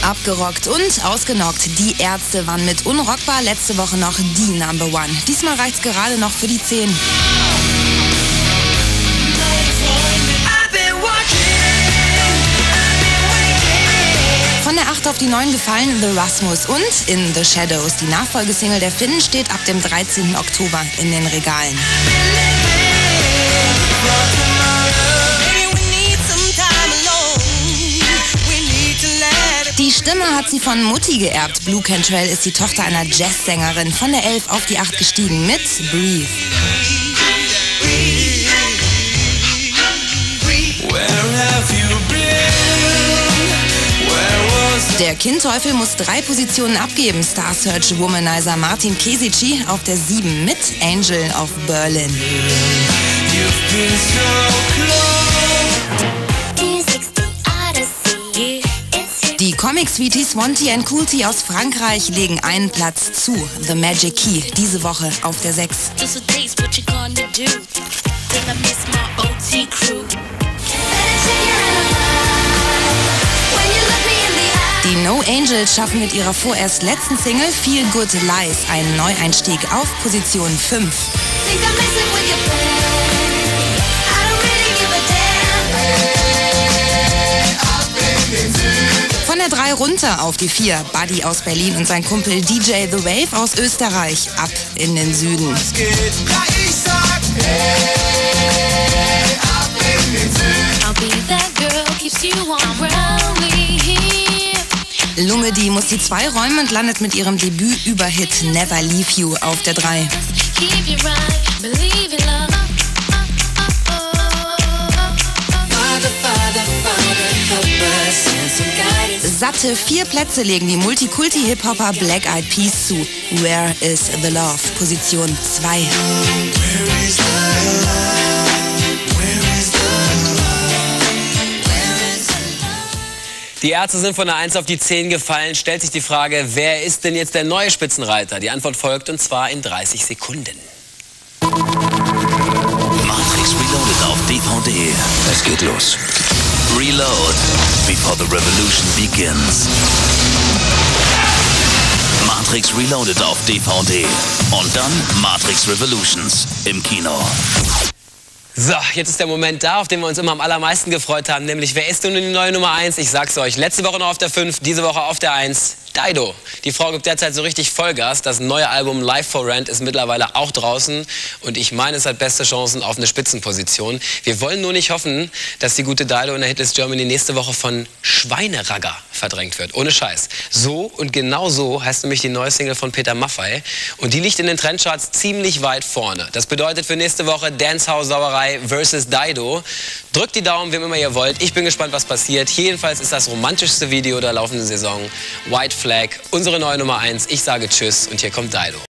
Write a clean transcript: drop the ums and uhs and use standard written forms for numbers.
abgerockt und ausgenockt. Die Ärzte waren mit Unrockbar letzte Woche noch die Number One. Diesmal reicht's gerade noch für die 10. Von der 8 auf die 9 gefallen The Rasmus und In the Shadows. Die Nachfolgesingle der Finnen steht ab dem 13. Oktober in den Regalen. Die Stimme hat sie von Mutti geerbt. Blue Cantrell ist die Tochter einer Jazzsängerin. Von der 11 auf die 8 gestiegen mit Breathe. Der Kindteufel muss 3 Positionen abgeben. Star Search Womanizer Martin Kesici auf der 7 mit Angel of Berlin. Die Comic-Sweeties Swanty and Coolty aus Frankreich legen einen Platz zu. The Magic Key, diese Woche auf der 6. Die No Angels schaffen mit ihrer vorerst letzten Single Feel Good Lies einen Neueinstieg auf Position 5. Von der 3 runter auf die 4. Buddy aus Berlin und sein Kumpel DJ The Wave aus Österreich ab in den Süden. Lumedi muss die 2 räumen und landet mit ihrem Debüt-Überhit Never Leave You auf der 3. Satte 4 Plätze legen die Multikulti-Hip-Hopper Black Eyed Peas zu. Where is the Love? Position 2. Die Ärzte sind von der 1 auf die 10 gefallen. Stellt sich die Frage, wer ist denn jetzt der neue Spitzenreiter? Die Antwort folgt, und zwar in 30 Sekunden. Matrix Reloaded auf DVD. Es geht los. Reload, before the revolution begins. Matrix Reloaded auf DVD. Und dann Matrix Revolutions im Kino. So, jetzt ist der Moment da, auf den wir uns immer am allermeisten gefreut haben, nämlich wer ist nun die neue Nummer 1? Ich sag's euch, letzte Woche noch auf der 5, diese Woche auf der 1. Dido. Die Frau gibt derzeit so richtig Vollgas. Das neue Album Live for Rent ist mittlerweile auch draußen und ich meine, es hat beste Chancen auf eine Spitzenposition. Wir wollen nur nicht hoffen, dass die gute Dido in der Hitlist Germany nächste Woche von Schweineragger verdrängt wird. Ohne Scheiß. So und genau so heißt nämlich die neue Single von Peter Maffay und die liegt in den Trendcharts ziemlich weit vorne. Das bedeutet für nächste Woche Dancehall-Sauerei versus Dido. Drückt die Daumen, wem immer ihr wollt. Ich bin gespannt, was passiert. Jedenfalls ist das romantischste Video der laufenden Saison. White Flag, unsere neue Nummer 1. Ich sage Tschüss und hier kommt Dido.